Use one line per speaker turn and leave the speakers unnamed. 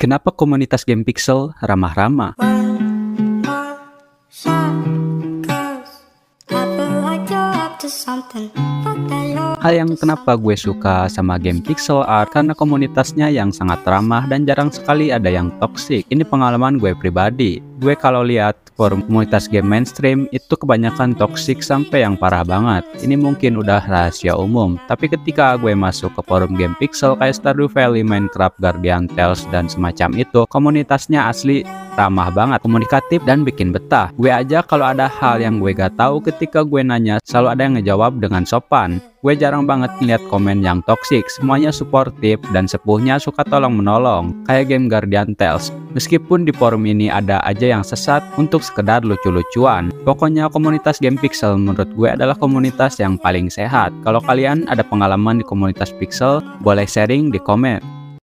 Kenapa komunitas game pixel ramah-ramah? Hal yang kenapa gue suka sama game pixel art karena komunitasnya yang sangat ramah dan jarang sekali ada yang toxic. Ini pengalaman gue pribadi. Gue kalau lihat forum komunitas game mainstream itu kebanyakan toxic sampai yang parah banget. Ini mungkin udah rahasia umum, tapi ketika gue masuk ke forum game pixel kayak Stardew Valley, Minecraft, Guardian Tales dan semacam itu, komunitasnya asli ramah banget, komunikatif dan bikin betah. Gue aja kalau ada hal yang gue gak tahu, ketika gue nanya selalu ada yang ngejawab dengan sopan. Gue jarang banget ngeliat komen yang toksik, semuanya suportif dan sepuhnya suka tolong-menolong, kayak game Guardian Tales. Meskipun di forum ini ada aja yang sesat untuk sekedar lucu-lucuan. Pokoknya komunitas game pixel menurut gue adalah komunitas yang paling sehat. Kalau kalian ada pengalaman di komunitas pixel, boleh sharing di komen.